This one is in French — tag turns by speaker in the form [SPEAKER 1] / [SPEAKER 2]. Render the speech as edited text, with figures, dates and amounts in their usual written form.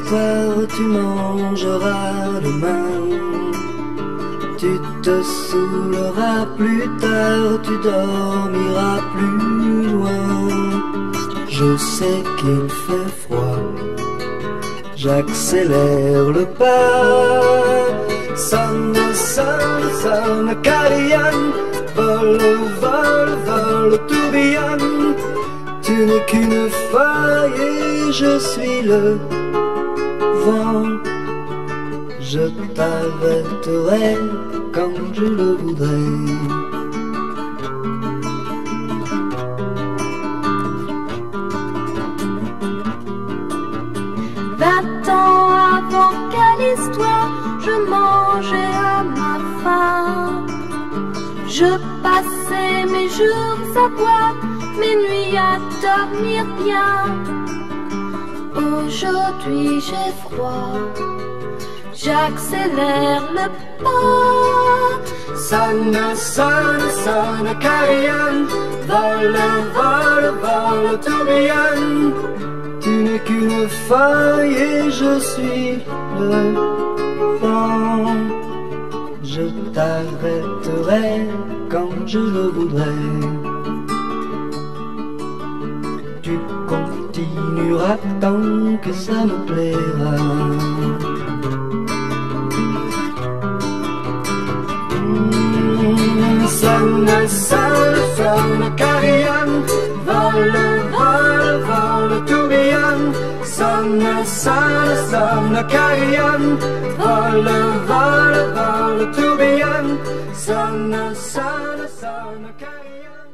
[SPEAKER 1] histoire tu mangeras demain. Tu te saouleras plus tard, tu dormiras plus loin. Je sais qu'il fait froid, j'accélère le pas. Sonne, sonne, sonne, carillonne, vole, vole, vole, tourbillonne. Tu n'es qu'une feuille et je suis le vent. Je t'arrêterai quand je le voudrais.
[SPEAKER 2] Vingt ans avant quelle histoire, je mangeais à ma faim. Je passais mes jours à boire, mes nuits à dormir bien. Aujourd'hui j'ai froid, j'accélère le pas.
[SPEAKER 1] Sonne, sonne, sonne, carillonne, vole, vole, vole, tourbillonne. Tu n'es qu'une feuille et je suis le vent. Je t'arrêterai quand je le voudrais. Tu continueras tant que ça me plaira. Sonne, sonne, sonne, carillonne, vole, vole, vole, tourbillonne. Sonne, sonne, sonne, carillonne, vole, vole, vole, tourbillonne. Sonne, sonne, sonne, carillonne.